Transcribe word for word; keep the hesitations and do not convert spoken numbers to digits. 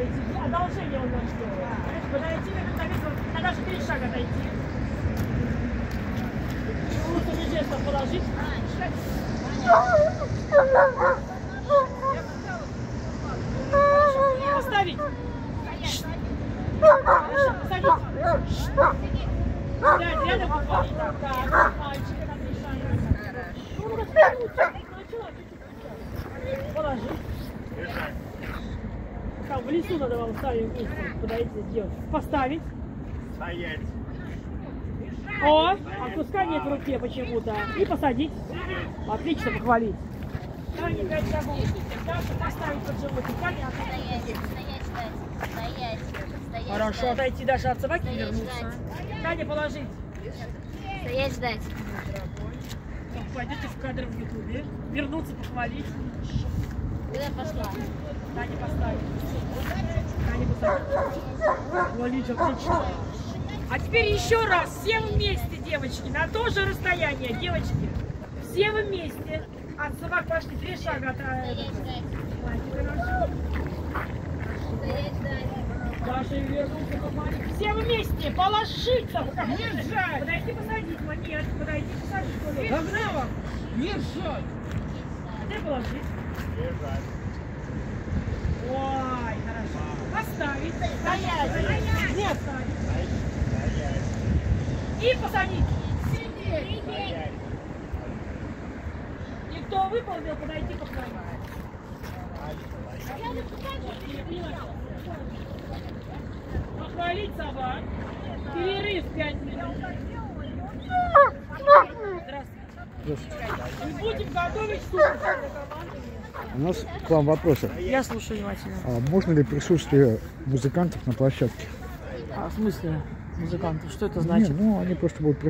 подойти. Одолжение он нам сделает. Подойти, а даже три шага дойти. Лучше жестом положить. Поставить. Посадить. Сядь рядом, походить. Так, мальчика на три шага. Положи. Там в лесу надо вам ставить вместе. Подойти, сделать. Поставить. Стоять. О, а куска нет в руке почему-то. И посадить. Отлично, похвалить. Таня, пять шагов. Даша, поставить под животик. Таня, Стоять, стоять, стоять, стоять, стоять. хорошо, отойти даже от собаки и вернуться. Таня, положить. Стоять, ждать. Пойдете в кадр в ютубе. Вернуться, похвалить. Куда пошла? Таня, поставить. Таня, поставить. Хвалить, отлично. А теперь еще раз, все вместе, девочки, на то же расстояние, девочки, все вместе. От собак пошли три шага от Стоять, ждать. Стоять, ждать. Даша вернулся, помолить. Все вместе, положиться. Держать. Подойти посадить, нет, подойти посадить. Доброго. Держать. Где положить? Держать. Ой, хорошо. Поставить. Стоять. Не оставить. Стоять. И посадить. Сидеть. Стоять. И кто выполнил, подойти посадить. Похвалить собак. Перерыв пять минут. Здравствуйте. И будем готовить суп. У нас к вам вопросы. Я слушаю внимательно. А можно ли присутствие музыкантов на площадке? А в смысле музыкантов? Что это значит? Не, ну они просто будут